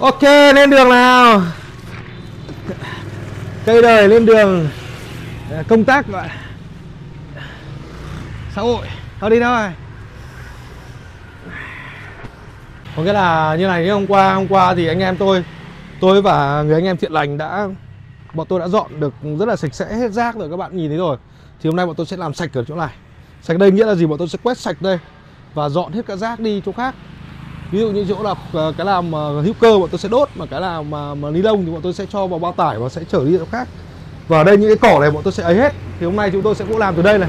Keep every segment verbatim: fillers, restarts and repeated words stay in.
Ok, lên đường nào. Cây đời lên đường công tác gọi xã hội. Thôi đi thôi. Có nghĩa là như này, hôm qua hôm qua thì anh em tôi tôi và người anh em thiện lành đã bọn tôi đã dọn được rất là sạch sẽ hết rác rồi, các bạn nhìn thấy rồi. Thì hôm nay bọn tôi sẽ làm sạch ở chỗ này. Sạch đây nghĩa là gì? Bọn tôi sẽ quét sạch đây và dọn hết các rác đi chỗ khác. Ví dụ như chỗ là cái làm hữu cơ bọn tôi sẽ đốt, mà cái nào mà, mà ni lông thì bọn tôi sẽ cho vào bao tải và sẽ chở đi chỗ khác. Và ở đây những cái cỏ này bọn tôi sẽ ấy hết. Thì hôm nay chúng tôi sẽ cũng làm từ đây này.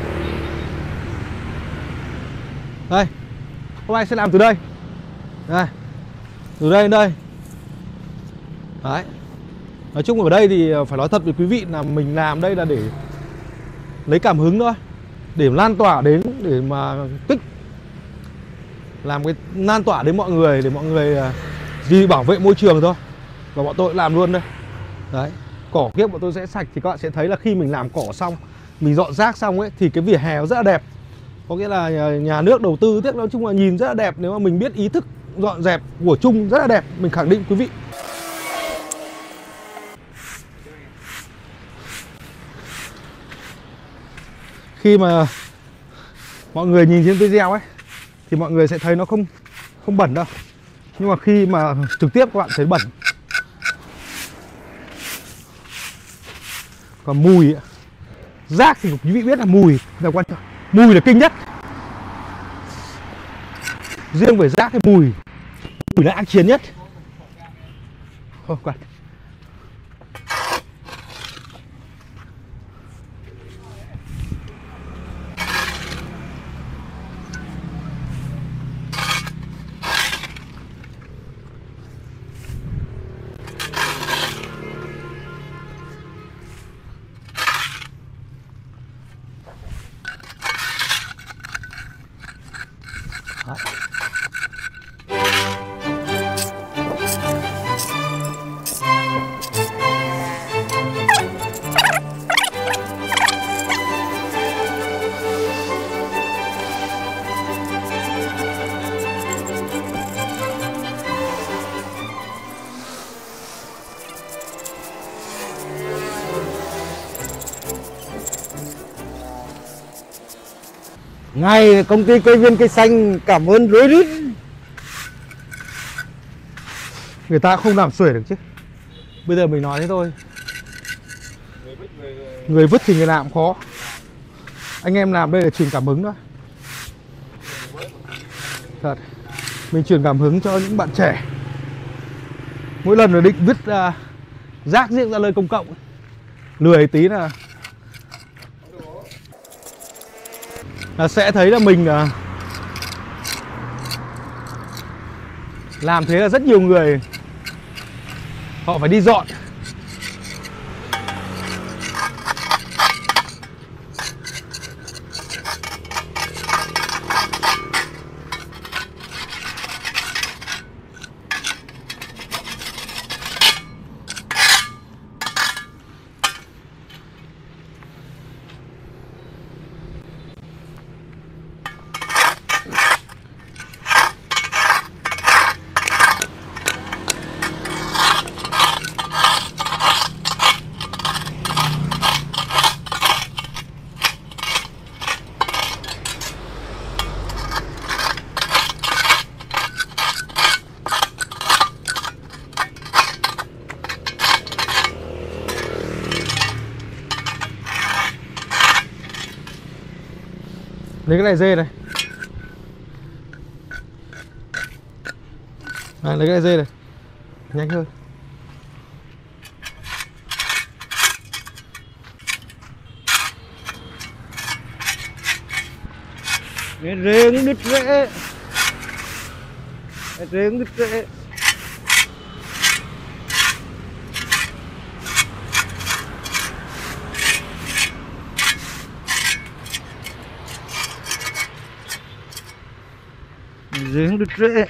Đây, hôm nay sẽ làm từ đây. Đây, từ đây đến đây. Đấy. Nói chung ở đây thì phải nói thật với quý vị là mình làm đây là để lấy cảm hứng thôi, để lan tỏa đến, để mà kích, làm cái lan tỏa đến mọi người, để mọi người gì bảo vệ môi trường thôi. Và bọn tôi làm luôn đây. Đấy, cỏ kia bọn tôi sẽ sạch. Thì các bạn sẽ thấy là khi mình làm cỏ xong, mình dọn rác xong ấy, thì cái vỉa hè nó rất là đẹp. Có nghĩa là nhà, nhà nước đầu tư, tiếc nói chung là nhìn rất là đẹp. Nếu mà mình biết ý thức dọn dẹp của chung rất là đẹp, mình khẳng định quý vị. Khi mà mọi người nhìn trên video ấy thì mọi người sẽ thấy nó không không bẩn đâu. Nhưng mà khi mà trực tiếp các bạn thấy bẩn. Còn mùi ấy, rác thì quý vị biết là mùi là quan trọng. Mùi là kinh nhất. Riêng về rác thì mùi Mùi là ác chiến nhất. Không quan. Đấy. Ngay công ty cây viên cây xanh cảm ơn rối rít. Người ta không làm xuể được chứ. Bây giờ mình nói thế thôi. Người vứt thì người nào cũng khó. Anh em làm đây là truyền cảm hứng thôi. Thật. Mình truyền cảm hứng cho những bạn trẻ. Mỗi lần là định vứt uh, rác riêng ra nơi công cộng, lười tí là là sẽ thấy là mình uh, làm thế là rất nhiều người họ phải đi dọn. Lấy cái này dê này. À, lấy cái này dê này. Nhanh hơn. Rừng đứt rễ. Rừng đứt rễ. Rừng đứt rễ.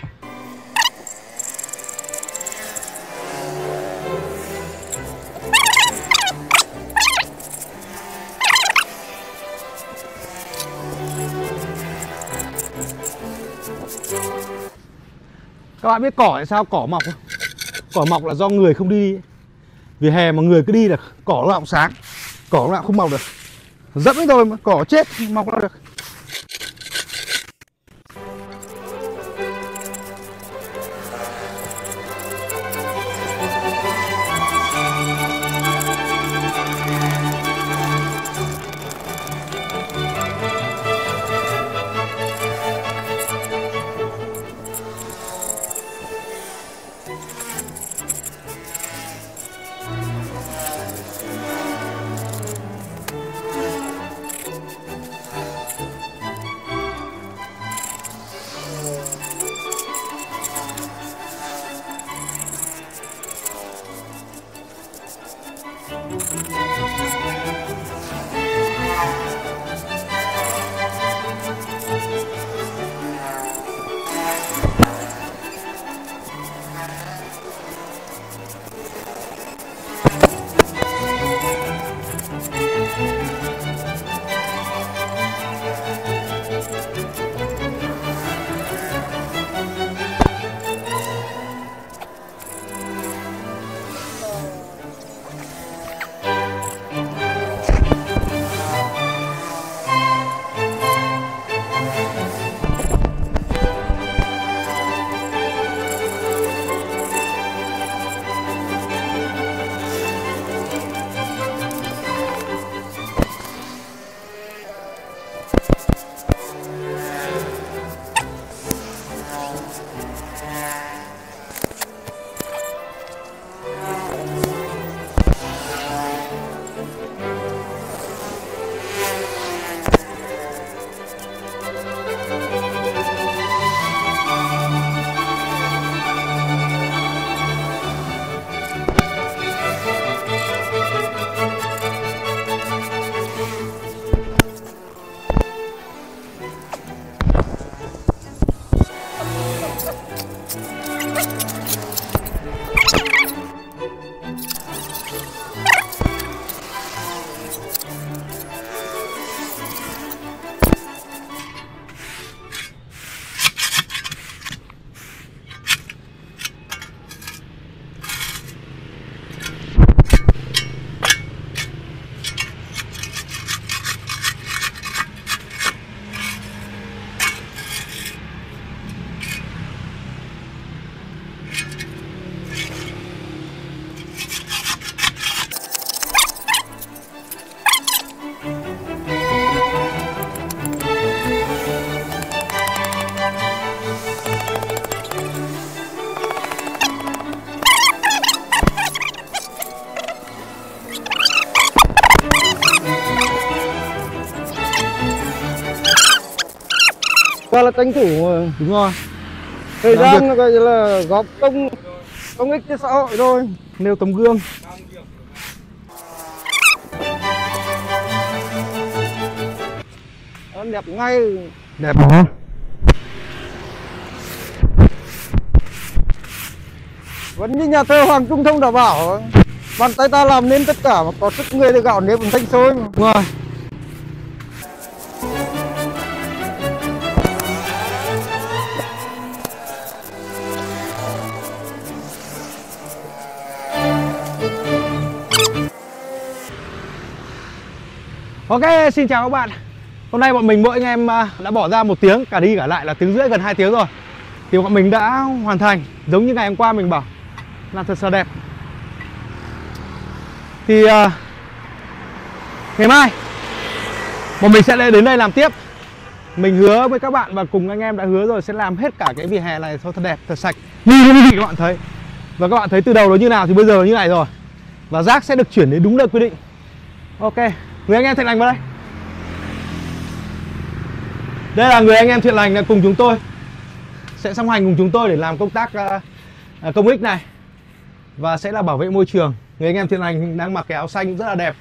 Các bạn biết cỏ tại sao cỏ mọc không? Cỏ mọc là do người không đi. Vỉa hè mà người cứ đi là cỏ lúc nào cũng sáng, cỏ lúc nào cũng không mọc được. Dẫm ấy thôi mà cỏ chết mọc ra được. Qua là tranh thủ đúng rồi. Thời gian là gọi là góp công công ích cho xã hội thôi, nêu tấm gương. Nó đẹp ngay. Đẹp hả? Vẫn như nhà thơ Hoàng Trung Thông đã bảo, bàn tay ta làm nên tất cả, mà có sức người thì gạo nếp bằng thanh xôi mà. Đúng rồi. Ok, xin chào các bạn. Hôm nay bọn mình mỗi anh em đã bỏ ra một tiếng, cả đi cả lại là tiếng rưỡi, gần hai tiếng rồi. Thì bọn mình đã hoàn thành giống như ngày hôm qua mình bảo, làm thật là đẹp. Thì uh, ngày mai bọn mình sẽ đến đây làm tiếp. Mình hứa với các bạn và cùng anh em đã hứa rồi sẽ làm hết cả cái vỉa hè này thôi thật đẹp, thật sạch như những gì các bạn thấy. Và các bạn thấy từ đầu nó như nào thì bây giờ nó như này rồi. Và rác sẽ được chuyển đến đúng nơi quy định. Ok, người anh em thiện lành vào đây. Đây là người anh em thiện lành cùng chúng tôi, sẽ song hành cùng chúng tôi để làm công tác uh, công ích này. Và sẽ là bảo vệ môi trường. Người anh em thiện lành đang mặc cái áo xanh rất là đẹp.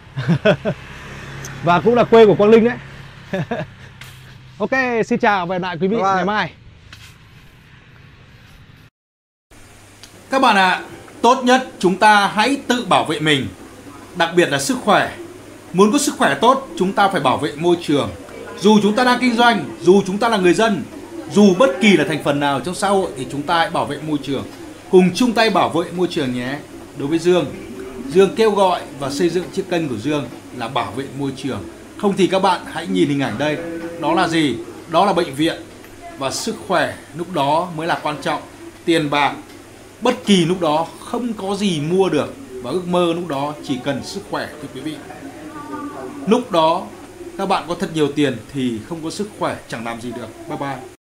Và cũng là quê của Quang Linh đấy. Ok, xin chào và hẹn lại quý vị ngày mai. Các bạn ạ, à, tốt nhất chúng ta hãy tự bảo vệ mình, đặc biệt là sức khỏe. Muốn có sức khỏe tốt, chúng ta phải bảo vệ môi trường. Dù chúng ta đang kinh doanh, dù chúng ta là người dân, dù bất kỳ là thành phần nào trong xã hội thì chúng ta hãy bảo vệ môi trường. Cùng chung tay bảo vệ môi trường nhé. Đối với Dương, Dương kêu gọi và xây dựng chiếc kênh của Dương là bảo vệ môi trường. Không thì các bạn hãy nhìn hình ảnh đây. Đó là gì? Đó là bệnh viện. Và sức khỏe lúc đó mới là quan trọng. Tiền bạc bất kỳ lúc đó không có gì mua được. Và ước mơ lúc đó chỉ cần sức khỏe thưa quý vị. Lúc đó các bạn có thật nhiều tiền thì không có sức khỏe chẳng làm gì được. Bye bye.